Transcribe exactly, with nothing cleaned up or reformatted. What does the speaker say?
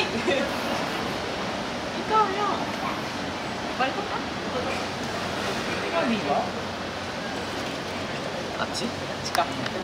ikaw yun. Balik ko pa. ikaw di ba? あっち？あっちか。